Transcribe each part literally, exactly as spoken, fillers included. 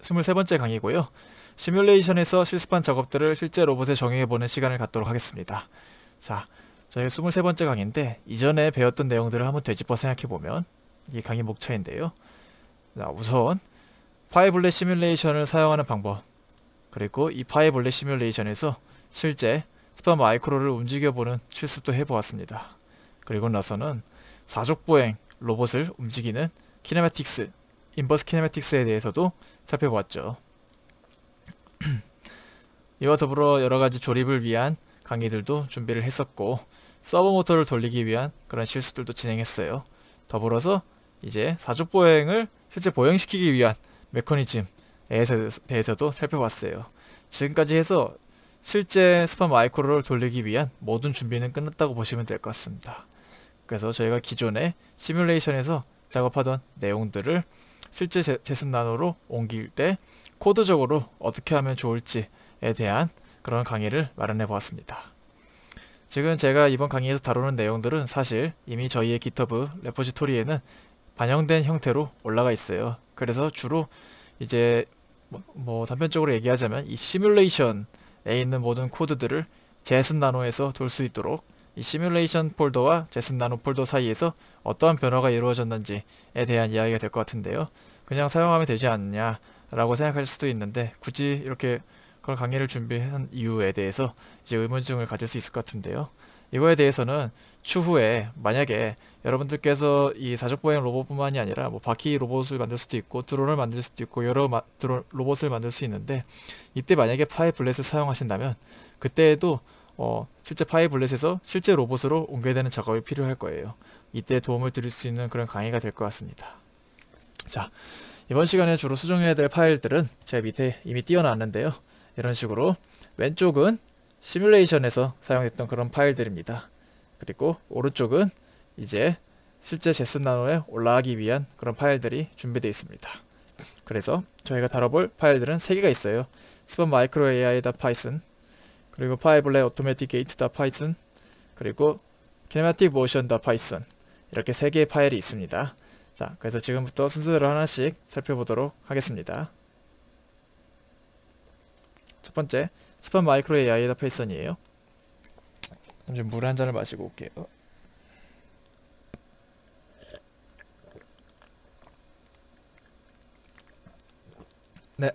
스물세 번째 강의고요. 시뮬레이션에서 실습한 작업들을 실제 로봇에 적용해보는 시간을 갖도록 하겠습니다. 자, 저희 스물세 번째 강의인데 이전에 배웠던 내용들을 한번 되짚어 생각해보면 이 강의 목차인데요. 자, 우선 파이블렛 시뮬레이션을 사용하는 방법, 그리고 이 파이블렛 시뮬레이션에서 실제 스파 마이크로를 움직여보는 실습도 해보았습니다. 그리고 나서는 사족보행 로봇을 움직이는 키네마틱스, 인버스 키네마틱스에 대해서도 살펴보았죠. 이와 더불어 여러가지 조립을 위한 강의들도 준비를 했었고, 서버 모터를 돌리기 위한 그런 실습들도 진행했어요. 더불어서 이제 사족보행을 실제 보행시키기 위한 메커니즘에 대해서도 살펴봤어요. 지금까지 해서 실제 스파 마이크로를 돌리기 위한 모든 준비는 끝났다고 보시면 될 것 같습니다. 그래서 저희가 기존에 시뮬레이션에서 작업하던 내용들을 실제 제슨 나노로 옮길 때 코드적으로 어떻게 하면 좋을지에 대한 그런 강의를 마련해 보았습니다. 지금 제가 이번 강의에서 다루는 내용들은 사실 이미 저희의 기터브 레포지토리에는 반영된 형태로 올라가 있어요. 그래서 주로 이제 뭐, 뭐 단편적으로 얘기하자면 이 시뮬레이션에 있는 모든 코드들을 제슨 나노에서 돌 수 있도록 이 시뮬레이션 폴더와 제슨 나노 폴더 사이에서 어떠한 변화가 이루어졌는지에 대한 이야기가 될 것 같은데요. 그냥 사용하면 되지 않냐 라고 생각할 수도 있는데, 굳이 이렇게 그런 강의를 준비한 이유에 대해서 이제 의문점을 가질 수 있을 것 같은데요. 이거에 대해서는 추후에 만약에 여러분들께서 이 사족보행 로봇뿐만이 아니라 뭐 바퀴 로봇을 만들 수도 있고 드론을 만들 수도 있고 여러 마, 드론, 로봇을 만들 수 있는데, 이때 만약에 파이블렛을 사용하신다면 그때에도 어, 실제 파이블렛에서 실제 로봇으로 옮겨야 되는 작업이 필요할 거예요. 이때 도움을 드릴 수 있는 그런 강의가 될 것 같습니다. 자, 이번 시간에 주로 수정해야 될 파일들은 제가 밑에 이미 띄워놨는데요. 이런 식으로 왼쪽은 시뮬레이션에서 사용했던 그런 파일들입니다. 그리고 오른쪽은 이제 실제 제슨 나노에 올라가기 위한 그런 파일들이 준비되어 있습니다. 그래서 저희가 다뤄볼 파일들은 세 개가 있어요. 스파 마이크로 에이아이.python, 그리고 파이블렛 오토매틱 게이트.python, 그리고 키네마틱 모션.python, 이렇게 세 개의 파일이 있습니다. 자, 그래서 지금부터 순서대로 하나씩 살펴보도록 하겠습니다. 첫 번째, 스파 마이크로 에이아이.python이에요. 잠시 물 한 잔을 마시고 올게요. 네.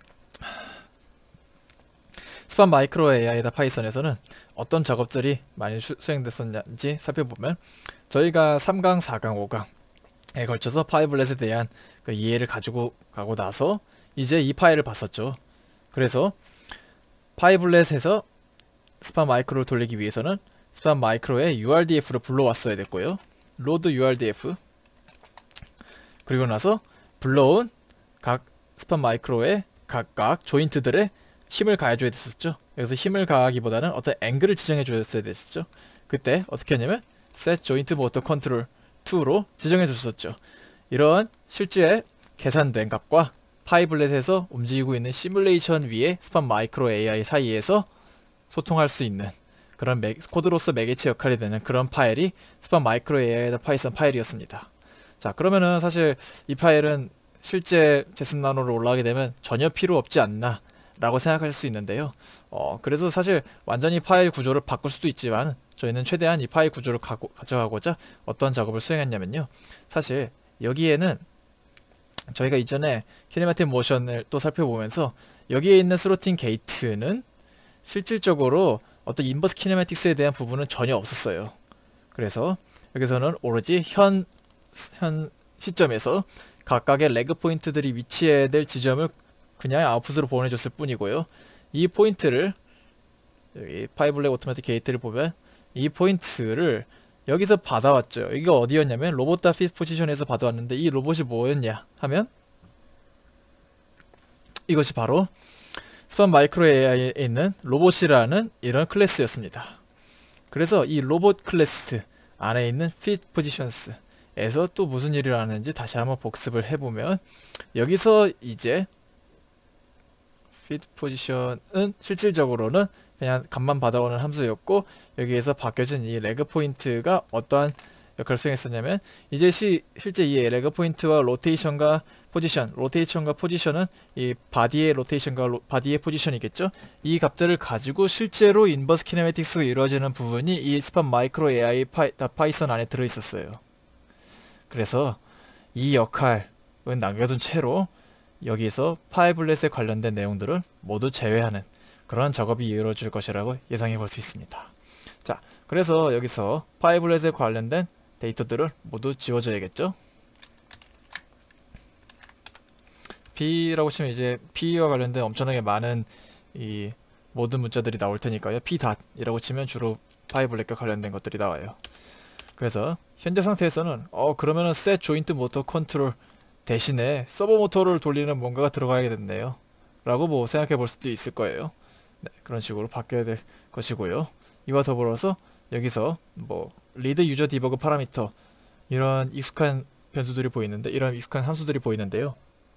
스파 마이크로 에이아이.python에서는 어떤 작업들이 많이 수, 수행됐었는지 살펴보면, 저희가 삼 강, 사 강, 오 강에 걸쳐서 파이블렛에 대한 그 이해를 가지고 가고 나서 이제 이 파일을 봤었죠. 그래서 파이블렛에서 스파 마이크로를 돌리기 위해서는 스파 마이크로의 유알디에프를 불러왔어야 됐고요. 로드 유알디에프, 그리고 나서 불러온 각 스파 마이크로의 각각 조인트들의 힘을 가해줘야 됐었죠. 여기서 힘을 가하기보다는 어떤 앵글을 지정해 줬어야 됐었죠. 그때 어떻게 하냐면 set joint motor control 이로 지정해 줬었죠. 이런 실제 계산된 값과 파이블렛에서 움직이고 있는 시뮬레이션 위에 스파 마이크로 에이아이 사이에서 소통할 수 있는 그런 매, 코드로서 매개체 역할이 되는 그런 파일이 스파 마이크로 에이아이.python 파일이었습니다. 자, 그러면은 사실 이 파일은 실제 제슨 나노로 올라가게 되면 전혀 필요 없지 않나 라고 생각할 수 있는데요. 어, 그래서 사실 완전히 파일 구조를 바꿀 수도 있지만 저희는 최대한 이 파일 구조를 가고, 가져가고자 어떤 작업을 수행했냐면요. 사실 여기에는 저희가 이전에 키네마틱 모션을 또 살펴보면서 여기에 있는 스로팅 게이트는 실질적으로 어떤 인버스 키네마틱스에 대한 부분은 전혀 없었어요. 그래서 여기서는 오로지 현, 현 시점에서 각각의 레그 포인트들이 위치해야 될 지점을 그냥 아웃풋으로 보내줬을 뿐이고요. 이 포인트를 여기 파이블렛 오토매틱 게이트를 보면 이 포인트를 여기서 받아왔죠. 여기가 어디였냐면 로봇.fit 포지션에서 받아왔는데, 이 로봇이 뭐였냐 하면 이것이 바로 스파 마이크로 에이아이에 있는 로봇이라는 이런 클래스였습니다. 그래서 이 로봇 클래스 안에 있는 fit positions에서 또 무슨 일을 하는지 다시 한번 복습을 해보면, 여기서 이제 fit position은 실질적으로는 그냥 값만 받아오는 함수였고, 여기에서 바뀌어진 이 레그 포인트가 어떠한 역할을 수행했었냐면 이제 시, 실제 이 레그 포인트와 로테이션과 포지션, 로테이션과 포지션은 이 바디의 로테이션과 로, 바디의 포지션이겠죠. 이 값들을 가지고 실제로 인버스 키네매틱스가 이루어지는 부분이 이 스팟 마이크로 에이아이 파이, 파이썬 안에 들어있었어요. 그래서 이 역할은 남겨둔 채로 여기서 파이블렛에 관련된 내용들을 모두 제외하는 그런 작업이 이루어질 것이라고 예상해 볼 수 있습니다. 자, 그래서 여기서 파이블렛에 관련된 데이터들을 모두 지워줘야겠죠. P라고 치면 이제 P와 관련된 엄청나게 많은 이 모든 문자들이 나올 테니까요. P.이라고 치면 주로 파이블렛과 관련된 것들이 나와요. 그래서 현재 상태에서는 어 그러면은 set joint motor control 대신에 서버 모터를 돌리는 뭔가가 들어가야겠네요 라고 뭐 생각해 볼 수도 있을 거예요. 네, 그런 식으로 바뀌어야 될 것이고요. 이와 더불어서 여기서 뭐 리드 유저 디버그 파라미터 이런 익숙한 변수들이 보이는데 이런 익숙한 함수들이 보이는데요.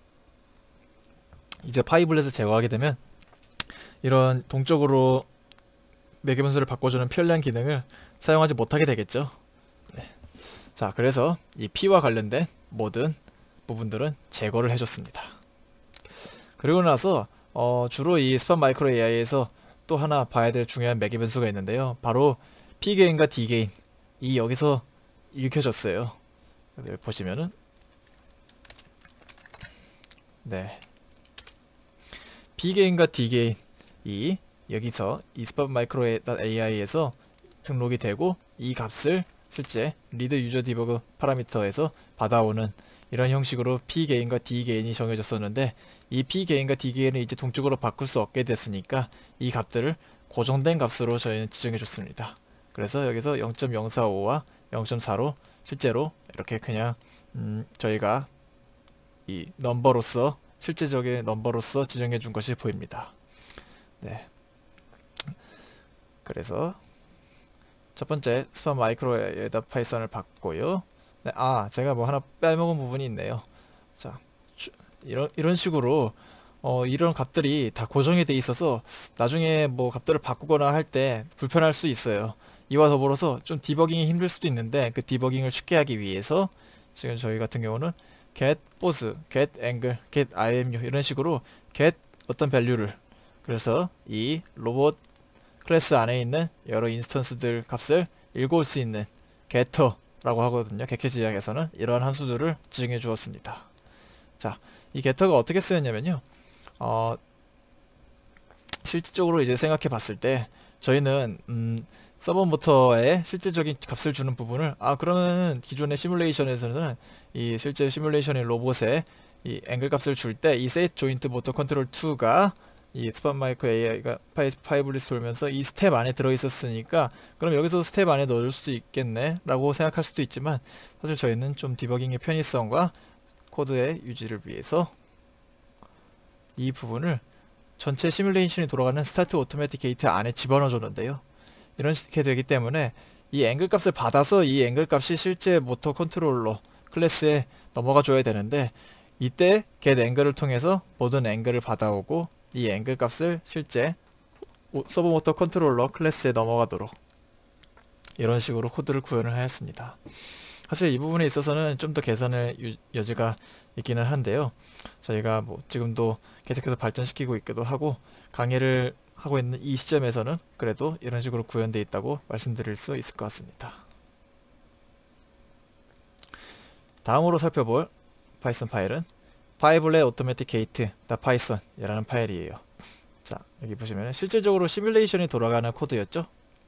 이제 파이블렛을 제거하게 되면 이런 동적으로 매개 변수를 바꿔주는 편리한 기능을 사용하지 못하게 되겠죠. 네. 자, 그래서 이 P와 관련된 모든 부분들은 제거를 해줬습니다. 그리고 나서 어, 주로 이 스팟 마이크로 에이아이에서 또 하나 봐야 될 중요한 매개 변수가 있는데요. 바로 P게인과 D게인 이 여기서 읽혀졌어요. 그래서 여기 보시면은 네 P게인과 D게인 이 여기서 이 스팟 마이크로 에이아이에서 등록이 되고 이 값을 실제 리드 유저 디버그 파라미터에서 받아오는 이런 형식으로 P게인과 D게인이 정해졌었는데 이 P게인과 D게인을 이제 동적으로 바꿀 수 없게 됐으니까 이 값들을 고정된 값으로 저희는 지정해 줬습니다. 그래서 여기서 영 점 영사오와 영 점 사로 실제로 이렇게 그냥 음 저희가 이 넘버로서 실제적인 넘버로서 지정해 준 것이 보입니다. 네. 그래서 첫 번째 스팟 마이크로에다 파이썬을 받고요. 네, 아 제가 뭐 하나 빼먹은 부분이 있네요. 자 주, 이런 이런 식으로 어 이런 값들이 다 고정이 돼 있어서 나중에 뭐 값들을 바꾸거나 할 때 불편할 수 있어요. 이와 더불어서 좀 디버깅이 힘들 수도 있는데 그 디버깅을 쉽게 하기 위해서 지금 저희 같은 경우는 get pose, get angle, get imu 이런 식으로 get 어떤 밸류를 그래서 이 로봇 클래스 안에 있는 여러 인스턴스들 값을 읽어올 수 있는 getter라고 하거든요. 객체지향에서는 이러한 함수들을 지정해 주었습니다. 자, 이 getter가 어떻게 쓰였냐면요. 어, 실질적으로 이제 생각해 봤을 때 저희는 음, 서버 모터에 실질적인 값을 주는 부분을 아 그러면 기존의 시뮬레이션에서는 이 실제 시뮬레이션의 로봇에 이 앵글 값을 줄 때 이 set joint motor control 이가 이 스팟 마이크로 에이아이가 파이, 파이블릿 돌면서 이 스텝 안에 들어있었으니까 그럼 여기서 스텝 안에 넣을 수도 있겠네 라고 생각할 수도 있지만 사실 저희는 좀 디버깅의 편의성과 코드의 유지를 위해서 이 부분을 전체 시뮬레이션이 돌아가는 스타트 오토매틱 게이트 안에 집어넣어 줬는데요. 이렇게 되기 때문에 이 앵글 값을 받아서 이 앵글 값이 실제 모터 컨트롤러 클래스에 넘어가 줘야 되는데 이때 get 앵글을 통해서 모든 앵글을 받아오고 이 앵글 값을 실제 서버 모터 컨트롤러 클래스에 넘어가도록 이런 식으로 코드를 구현을 하였습니다. 사실 이 부분에 있어서는 좀 더 개선의 여지가 있기는 한데요. 저희가 뭐 지금도 계속해서 발전시키고 있기도 하고 강의를 하고 있는 이 시점에서는 그래도 이런 식으로 구현되어 있다고 말씀드릴 수 있을 것 같습니다. 다음으로 살펴볼 파이썬 파일은 파이블렛 오토매틱 게이트 파이썬 이라는 파일이에요. 자, 여기 보시면 실질적으로 시뮬레이션이 돌아가는 코드였죠.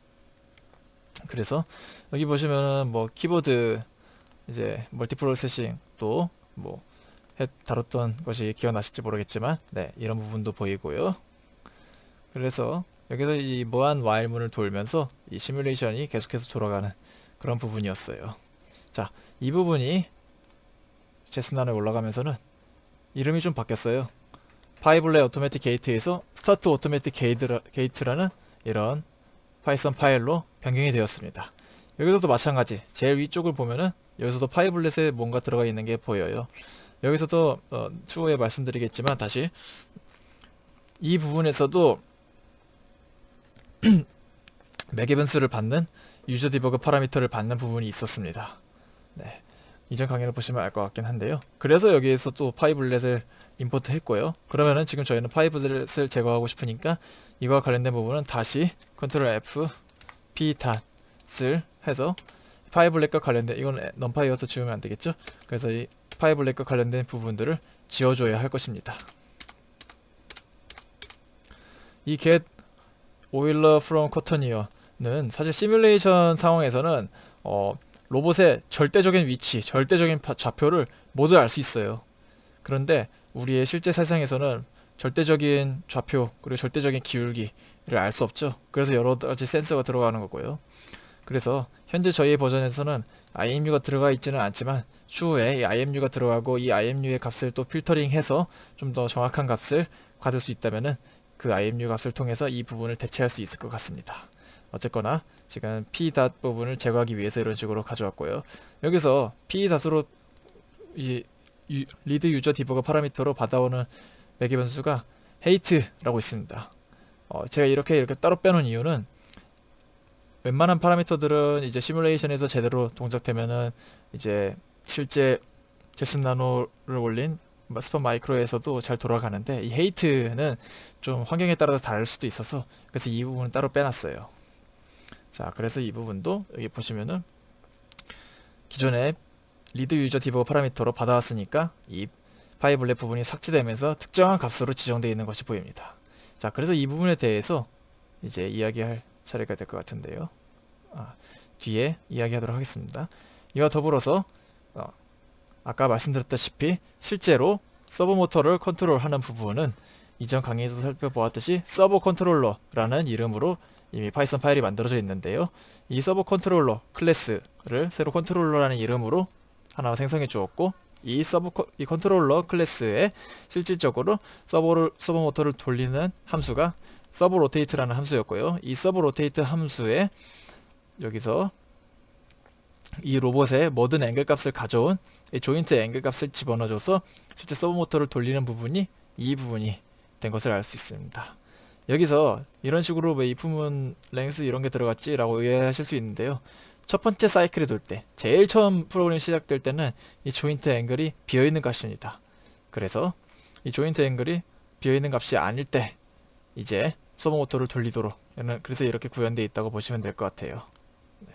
그래서 여기 보시면은 뭐 키보드 이제 멀티프로세싱 또 뭐 다뤘던 것이 기억나실지 모르겠지만 네, 이런 부분도 보이고요. 그래서 여기서 이 무한 while문을 돌면서 이 시뮬레이션이 계속해서 돌아가는 그런 부분이었어요. 자, 이 부분이 제스난에 올라가면서는 이름이 좀 바뀌었어요. 파이블렛 오토매틱 게이트에서 스타트 오토매틱 게이트라는 이런 파이썬 파일로 변경이 되었습니다. 여기서도 마찬가지 제일 위쪽을 보면은 여기서도 파이블렛에 뭔가 들어가 있는 게 보여요. 여기서도 어, 추후에 말씀드리겠지만 다시 이 부분에서도 맥의 변수를 받는 유저 디버그 파라미터를 받는 부분이 있었습니다. 네. 이전 강의를 보시면 알 것 같긴 한데요. 그래서 여기에서 또 파이블렛을 임포트 했고요. 그러면은 지금 저희는 파이블렛을 제거하고 싶으니까 이거와 관련된 부분은 다시 컨트롤 F p 닷을 해서 파이블렛과 관련된, 이건 넘파이어서 지우면 안 되겠죠? 그래서 이 파이블렛과 관련된 부분들을 지워줘야 할 것입니다. 이 get oiler from cottoneer는 사실 시뮬레이션 상황에서는 어, 로봇의 절대적인 위치, 절대적인 좌표를 모두 알 수 있어요. 그런데 우리의 실제 세상에서는 절대적인 좌표 그리고 절대적인 기울기를 알 수 없죠. 그래서 여러 가지 센서가 들어가는 거고요. 그래서 현재 저희의 버전에서는 아이엠유가 들어가 있지는 않지만 추후에 이 아이엠유가 들어가고 이 아이엠유의 값을 또 필터링해서 좀 더 정확한 값을 받을 수 있다면은 그 아이엠유 값을 통해서 이 부분을 대체할 수 있을 것 같습니다. 어쨌거나 지금 p 닷 부분을 제거하기 위해서 이런 식으로 가져왔고요. 여기서 p 닷으로 이 유, 리드 유저 디버거 파라미터로 받아오는 맥의 변수가 height라고 있습니다. 어, 제가 이렇게 이렇게 따로 빼놓은 이유는 웬만한 파라미터들은 이제 시뮬레이션에서 제대로 동작되면은 이제 실제 제슨 나노를 올린 스폰 마이크로에서도 잘 돌아가는데 이 height는 좀 환경에 따라서 다를 수도 있어서 그래서 이 부분은 따로 빼놨어요. 자, 그래서 이 부분도 여기 보시면은 기존에 리드 유저 디버거 파라미터로 받아왔으니까 이 파이블렛 부분이 삭제되면서 특정한 값으로 지정되어 있는 것이 보입니다. 자, 그래서 이 부분에 대해서 이제 이야기할 차례가 될 것 같은데요. 아, 뒤에 이야기하도록 하겠습니다. 이와 더불어서 어, 아까 말씀드렸다시피 실제로 서버 모터를 컨트롤하는 부분은 이전 강의에서 살펴보았듯이 서버 컨트롤러라는 이름으로 이미 파이썬 파일이 만들어져 있는데요. 이 서버 컨트롤러 클래스를 새로 컨트롤러라는 이름으로 하나 생성해 주었고 이 서버 커, 이 컨트롤러 클래스에 실질적으로 서버를 서버 모터를 돌리는 함수가 서버 로테이트라는 함수였고요. 이 서버 로테이트 함수에 여기서 이 로봇의 모든 앵글 값을 가져온 이 조인트 앵글 값을 집어넣어줘서 실제 서버 모터를 돌리는 부분이 이 부분이 된 것을 알 수 있습니다. 여기서 이런 식으로 왜 이프문 랭스 이런 게 들어갔지? 라고 의아하실 수 있는데요. 첫 번째 사이클이 돌 때, 제일 처음 프로그램이 시작될 때는 이 조인트 앵글이 비어있는 값입니다. 그래서 이 조인트 앵글이 비어있는 값이 아닐 때 이제 서버 모터를 돌리도록, 그래서 이렇게 구현되어 있다고 보시면 될 것 같아요. 네.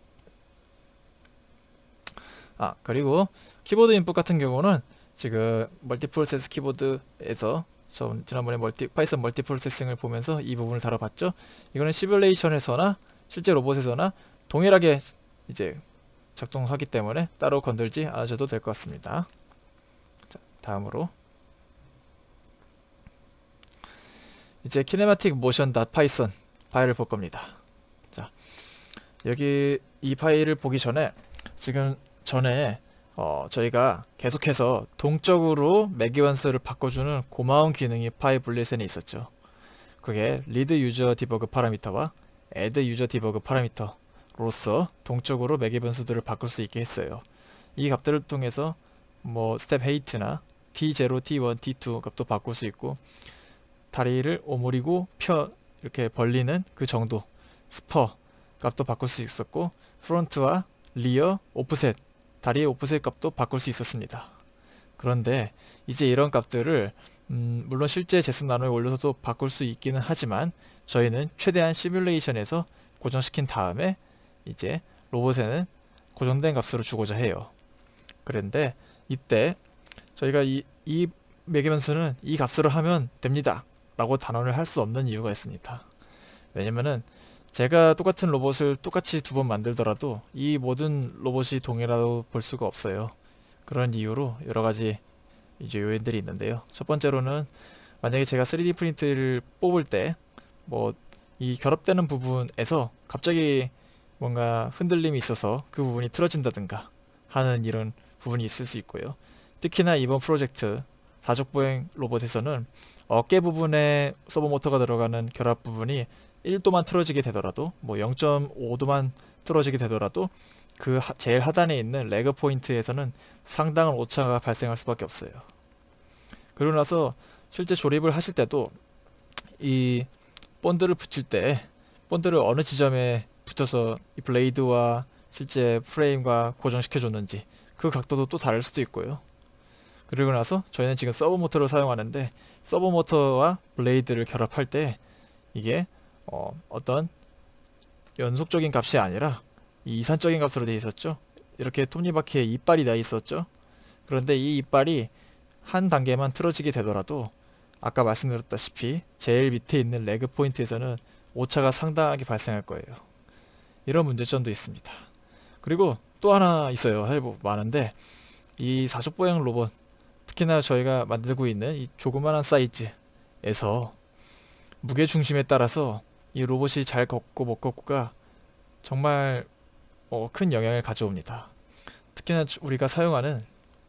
아, 그리고 키보드 인풋 같은 경우는 지금 멀티프로세스 키보드에서 저 지난번에 멀티, 파이썬 멀티프로세싱을 보면서 이 부분을 다뤄봤죠. 이거는 시뮬레이션에서나 실제 로봇에서나 동일하게 이제 작동하기 때문에 따로 건들지 않으셔도 될 것 같습니다. 자, 다음으로 이제 kinematic motion.python 파일을 볼 겁니다. 자, 여기 이 파일을 보기 전에 지금 전에 어, 저희가 계속해서 동적으로 매기원수를 바꿔주는 고마운 기능이 파이블렛에는 있었죠. 그게 리드 유저 디버그 파라미터와 애드 유저 디버그 파라미터로서 동적으로 매기 변수들을 바꿀 수 있게 했어요. 이 값들을 통해서 뭐 스텝 헤이트나 티 제로, 티 원, 티 투 값도 바꿀 수 있고 다리를 오므리고 펴 이렇게 벌리는 그 정도 스퍼 값도 바꿀 수 있었고 프론트와 리어, 오프셋 다리의 오프셋 값도 바꿀 수 있었습니다. 그런데 이제 이런 값들을 음, 물론 실제 제슨 나노에 올려서도 바꿀 수 있기는 하지만 저희는 최대한 시뮬레이션에서 고정시킨 다음에 이제 로봇에는 고정된 값으로 주고자 해요. 그런데 이때 저희가 이, 이 매개변수는 이 값으로 하면 됩니다 라고 단언을 할 수 없는 이유가 있습니다. 왜냐면은 제가 똑같은 로봇을 똑같이 두 번 만들더라도 이 모든 로봇이 동일하다고 볼 수가 없어요. 그런 이유로 여러가지 이제 요인들이 있는데요. 첫 번째로는 만약에 제가 쓰리디 프린트를 뽑을 때 뭐 이 결합되는 부분에서 갑자기 뭔가 흔들림이 있어서 그 부분이 틀어진다든가 하는 이런 부분이 있을 수 있고요. 특히나 이번 프로젝트 사족보행 로봇에서는 어깨 부분에 서버 모터가 들어가는 결합 부분이 일 도만 틀어지게 되더라도 뭐 영 점 오 도만 틀어지게 되더라도 그 하, 제일 하단에 있는 레그 포인트에서는 상당한 오차가 발생할 수밖에 없어요. 그러고 나서 실제 조립을 하실 때도 이 본드를 붙일 때 본드를 어느 지점에 붙여서 이 블레이드와 실제 프레임과 고정시켜줬는지 그 각도도 또 다를 수도 있고요. 그리고 나서 저희는 지금 서버 모터를 사용하는데 서버 모터와 블레이드를 결합할 때 이게 어, 어떤 연속적인 값이 아니라 이 이산적인 값으로 되어 있었죠. 이렇게 톱니바퀴에 이빨이 나 있었죠. 그런데 이 이빨이 한 단계만 틀어지게 되더라도 아까 말씀드렸다시피 제일 밑에 있는 레그 포인트에서는 오차가 상당하게 발생할 거예요. 이런 문제점도 있습니다. 그리고 또 하나 있어요. 사실 뭐 많은데 이 사족보행 로봇, 특히나 저희가 만들고 있는 이 조그만한 사이즈에서 무게중심에 따라서 이 로봇이 잘 걷고 못 걷고가 정말 어, 큰 영향을 가져옵니다. 특히나 우리가 사용하는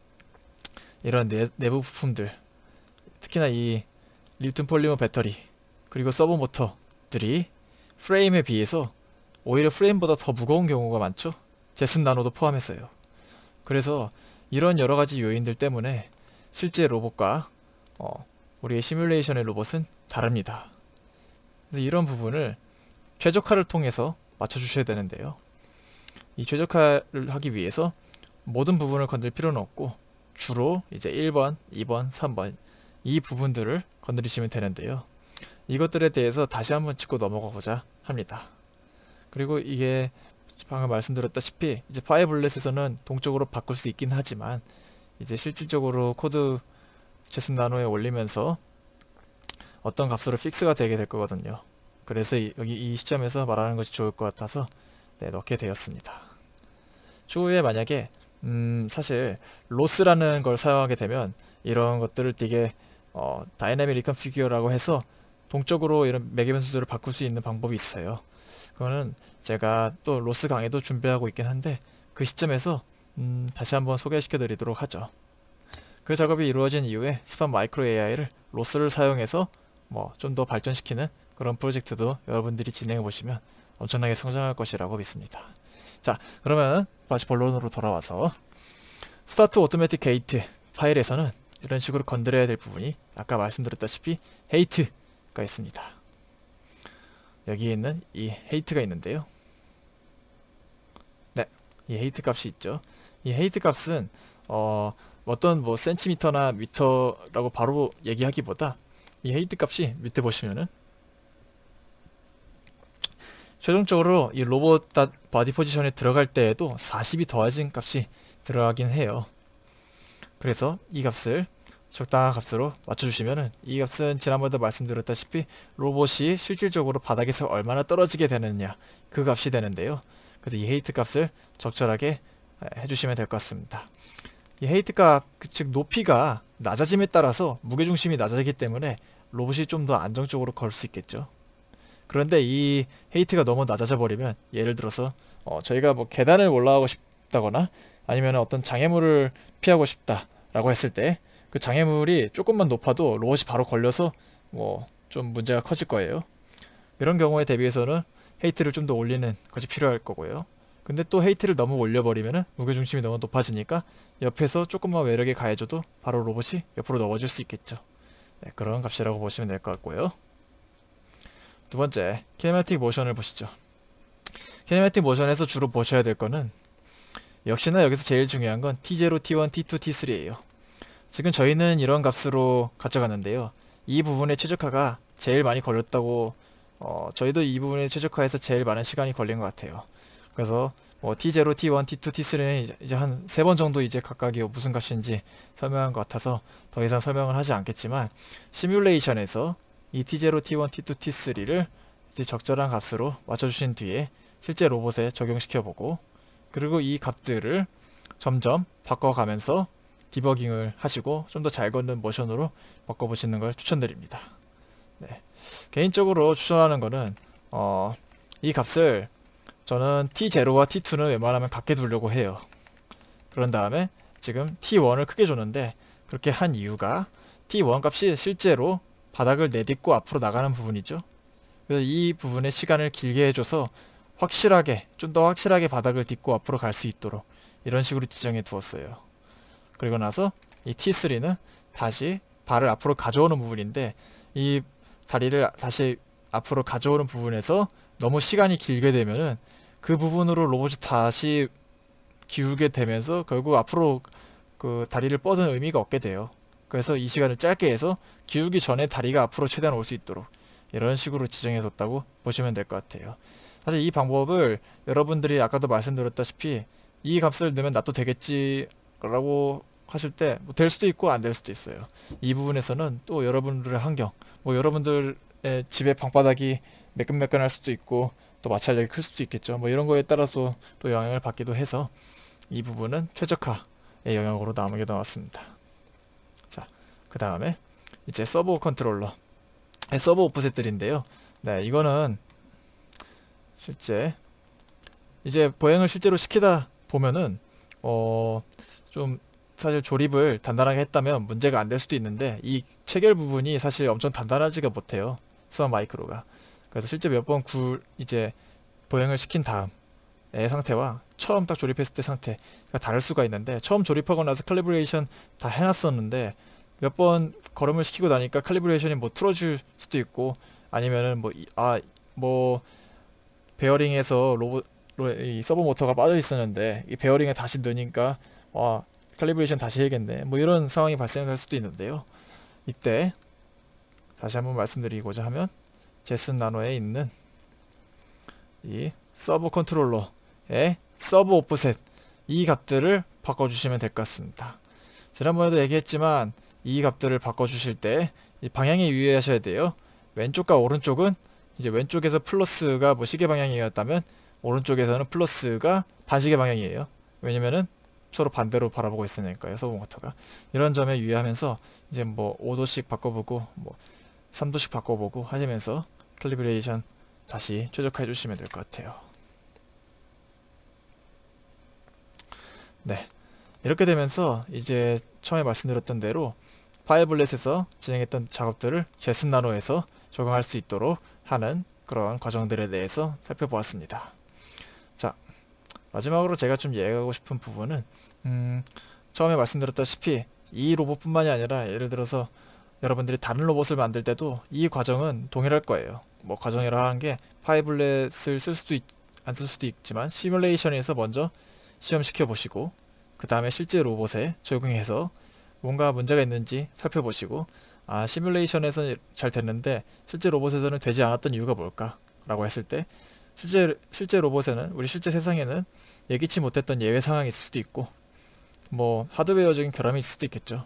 이런 내, 내부 부품들, 특히나 이 리튬 폴리머 배터리 그리고 서버 모터들이 프레임에 비해서 오히려 프레임보다 더 무거운 경우가 많죠. 제슨 나노도 포함해서요. 그래서 이런 여러가지 요인들 때문에 실제 로봇과 어, 우리의 시뮬레이션의 로봇은 다릅니다. 그래서 이런 부분을 최적화를 통해서 맞춰주셔야 되는데요. 이 최적화를 하기 위해서 모든 부분을 건들 필요는 없고 주로 이제 일 번, 이 번, 삼 번 이 부분들을 건드리시면 되는데요. 이것들에 대해서 다시 한번 짚고 넘어가 보자 합니다. 그리고 이게 방금 말씀드렸다시피 이제 파이블렛에서는 동적으로 바꿀 수 있긴 하지만 이제 실질적으로 코드 제슨 나노에 올리면서 어떤 값으로 픽스가 되게 될 거거든요. 그래서 이, 여기 이 시점에서 말하는 것이 좋을 것 같아서 네, 넣게 되었습니다. 추후에 만약에 음, 사실 로스라는 걸 사용하게 되면 이런 것들을 되게 어, 다이내믹 리컨피규어라고 해서 동적으로 이런 매개 변수들을 바꿀 수 있는 방법이 있어요. 그거는 제가 또 로스 강의도 준비하고 있긴 한데 그 시점에서 음, 다시 한번 소개시켜 드리도록 하죠. 그 작업이 이루어진 이후에 스팟 마이크로 에이아이를 로스를 사용해서 뭐 좀 더 발전시키는 그런 프로젝트도 여러분들이 진행해 보시면 엄청나게 성장할 것이라고 믿습니다. 자, 그러면 다시 본론으로 돌아와서 스타트 오토매틱 게이트 파일에서는 이런 식으로 건드려야 될 부분이 아까 말씀드렸다시피 헤이트가 있습니다. 여기에 있는 이 헤이트가 있는데요. 네, 이 헤이트 값이 있죠. 이 헤이트 값은 어, 어떤 뭐 센티미터나 미터라고 바로 얘기하기보다 이 헤이트 값이 밑에 보시면은 최종적으로 이 로봇 바디 포지션에 들어갈 때에도 사십이 더해진 값이 들어가긴 해요. 그래서 이 값을 적당한 값으로 맞춰주시면은 이 값은 지난번에도 말씀드렸다시피 로봇이 실질적으로 바닥에서 얼마나 떨어지게 되느냐 그 값이 되는데요. 그래서 이 헤이트 값을 적절하게 해주시면 될 것 같습니다. 이 헤이트 값, 즉 높이가 낮아짐에 따라서 무게중심이 낮아지기 때문에 로봇이 좀 더 안정적으로 걸 수 있겠죠. 그런데 이 헤이트가 너무 낮아져 버리면 예를 들어서 어, 저희가 뭐 계단을 올라가고 싶다거나 아니면 어떤 장애물을 피하고 싶다 라고 했을 때 그 장애물이 조금만 높아도 로봇이 바로 걸려서 뭐 좀 문제가 커질 거예요. 이런 경우에 대비해서는 헤이트를 좀 더 올리는 것이 필요할 거고요. 근데 또 헤이트를 너무 올려버리면은 무게중심이 너무 높아지니까 옆에서 조금만 외력에 가해줘도 바로 로봇이 옆으로 넘어질 수 있겠죠. 네, 그런 값이라고 보시면 될 것 같고요. 두 번째, 키네마틱 모션을 보시죠. 키네마틱 모션에서 주로 보셔야 될 거는 역시나 여기서 제일 중요한 건 티 제로, 티 원, 티 투, 티 쓰리예요. 지금 저희는 이런 값으로 가져갔는데요. 이 부분의 최적화가 제일 많이 걸렸다고 어, 저희도 이 부분의 최적화에서 제일 많은 시간이 걸린 것 같아요. 그래서 뭐 티 제로, 티 원, 티 투, 티 쓰리는 이제 한 세 번 정도 이제 각각이 무슨 값인지 설명한 것 같아서 더 이상 설명을 하지 않겠지만 시뮬레이션에서 이 티 제로, 티 원, 티 투, 티 쓰리를 이제 적절한 값으로 맞춰주신 뒤에 실제 로봇에 적용시켜보고 그리고 이 값들을 점점 바꿔가면서 디버깅을 하시고 좀 더 잘 걷는 모션으로 바꿔보시는 걸 추천드립니다. 네. 개인적으로 추천하는 거는 어, 이 값을 저는 티 제로와 티 투는 웬만하면 같게 두려고 해요. 그런 다음에 지금 티 원을 크게 줬는데 그렇게 한 이유가 티 원 값이 실제로 바닥을 내딛고 앞으로 나가는 부분이죠. 그래서 이 부분의 시간을 길게 해줘서 확실하게 좀 더 확실하게 바닥을 딛고 앞으로 갈 수 있도록 이런 식으로 지정해 두었어요. 그리고 나서 이 티 쓰리는 다시 발을 앞으로 가져오는 부분인데 이 다리를 다시 앞으로 가져오는 부분에서 너무 시간이 길게 되면은 그 부분으로 로봇이 다시 기울게 되면서 결국 앞으로 그 다리를 뻗은 의미가 없게 돼요. 그래서 이 시간을 짧게 해서 기울기 전에 다리가 앞으로 최대한 올 수 있도록 이런 식으로 지정해 뒀다고 보시면 될 것 같아요. 사실 이 방법을 여러분들이 아까도 말씀드렸다시피 이 값을 넣으면 놔도 되겠지 라고 하실 때 뭐 될 수도 있고 안 될 수도 있어요. 이 부분에서는 또 여러분들의 환경, 뭐 여러분들의 집의 방바닥이 매끈매끈할 수도 있고 또 마찰력이 클 수도 있겠죠. 뭐 이런 거에 따라서 또 영향을 받기도 해서 이 부분은 최적화의 영역으로 남게 나왔습니다. 자, 그 다음에 이제 서버 컨트롤러, 서버 오프셋들인데요. 네, 이거는 실제 이제 보행을 실제로 시키다 보면은 어 좀 사실 조립을 단단하게 했다면 문제가 안 될 수도 있는데 이 체결 부분이 사실 엄청 단단하지가 못해요. 스완 마이크로가. 그래서 실제 몇 번 구 이제 보행을 시킨 다음의 상태와 처음 딱 조립했을 때 상태가 다를 수가 있는데, 처음 조립하고 나서 칼리브레이션 다 해놨었는데 몇 번 걸음을 시키고 나니까 칼리브레이션이 뭐 틀어질 수도 있고, 아니면은 뭐 아 뭐 베어링에서 로봇 이 서버 모터가 빠져 있었는데 이 베어링에 다시 넣으니까 와 칼리브레이션 다시 해야겠네, 뭐 이런 상황이 발생할 수도 있는데요. 이때 다시 한번 말씀드리고자 하면 제슨 나노에 있는 이 서버 컨트롤러의 서버 오프셋, 이 값들을 바꿔주시면 될 것 같습니다. 지난번에도 얘기했지만 이 값들을 바꿔주실 때 이 방향에 유의하셔야 돼요. 왼쪽과 오른쪽은 이제 왼쪽에서 플러스가 뭐 시계 방향이었다면 오른쪽에서는 플러스가 반시계 방향이에요. 왜냐면은 서로 반대로 바라보고 있으니까요, 서버 모터가. 이런 점에 유의하면서 이제 뭐 오 도씩 바꿔보고 뭐 삼 도씩 바꿔보고 하시면서 칼리브레이션 다시 최적화해 주시면 될 것 같아요. 네, 이렇게 되면서 이제 처음에 말씀드렸던 대로 파이어블렛에서 진행했던 작업들을 제슨 나노에서 적용할 수 있도록 하는 그런 과정들에 대해서 살펴보았습니다. 자, 마지막으로 제가 좀 이야기하고 싶은 부분은 음, 처음에 말씀드렸다시피 이 로봇뿐만이 아니라 예를 들어서 여러분들이 다른 로봇을 만들 때도 이 과정은 동일할 거예요. 뭐 과정이라 하는 게 파이블렛을 쓸 수도 안 쓸 수도 있지만 시뮬레이션에서 먼저 시험시켜 보시고 그 다음에 실제 로봇에 적용해서 뭔가 문제가 있는지 살펴보시고, 아 시뮬레이션에서 잘 됐는데 실제 로봇에서는 되지 않았던 이유가 뭘까 라고 했을 때 실제 실제 로봇에는, 우리 실제 세상에는 예기치 못했던 예외 상황이 있을 수도 있고 뭐 하드웨어적인 결함이 있을 수도 있겠죠.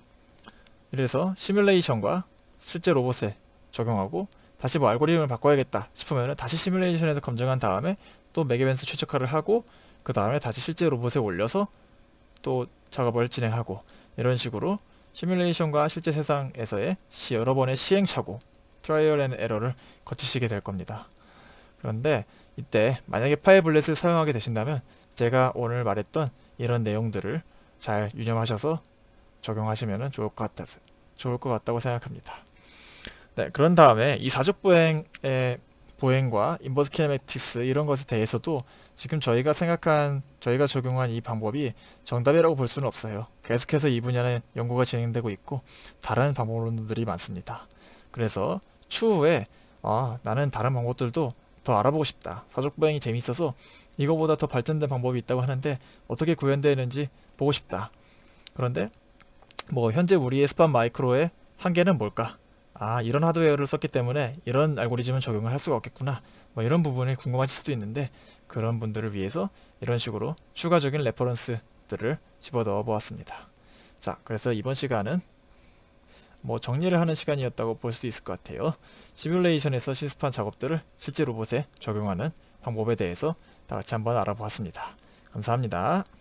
그래서 시뮬레이션과 실제 로봇에 적용하고 다시 뭐 알고리즘을 바꿔야겠다 싶으면 다시 시뮬레이션에서 검증한 다음에 또 맥에벤스 최적화를 하고 그 다음에 다시 실제 로봇에 올려서 또 작업을 진행하고, 이런 식으로 시뮬레이션과 실제 세상에서의 시 여러 번의 시행착오, 트라이얼 앤 에러를 거치시게 될 겁니다. 그런데 이때 만약에 파이블렛을 사용하게 되신다면 제가 오늘 말했던 이런 내용들을 잘 유념하셔서 적용하시면 좋을 것 같다, 좋을 것 같다고 생각합니다. 네, 그런 다음에 이 사족 보행의 보행과 인버스 키네매틱스 이런 것에 대해서도 지금 저희가 생각한, 저희가 적용한 이 방법이 정답이라고 볼 수는 없어요. 계속해서 이 분야는 연구가 진행되고 있고 다른 방법론들이 많습니다. 그래서 추후에 아, 나는 다른 방법들도 더 알아보고 싶다, 사족 보행이 재미있어서 이거보다 더 발전된 방법이 있다고 하는데 어떻게 구현되는지 보고 싶다. 그런데 뭐 현재 우리의 스판 마이크로의 한계는 뭘까? 아, 이런 하드웨어를 썼기 때문에 이런 알고리즘은 적용을 할 수가 없겠구나, 뭐 이런 부분이 궁금하실 수도 있는데 그런 분들을 위해서 이런 식으로 추가적인 레퍼런스들을 집어넣어 보았습니다. 자, 그래서 이번 시간은 뭐 정리를 하는 시간이었다고 볼 수도 있을 것 같아요. 시뮬레이션에서 실습한 작업들을 실제 로봇에 적용하는 방법에 대해서 다 같이 한번 알아보았습니다. 감사합니다.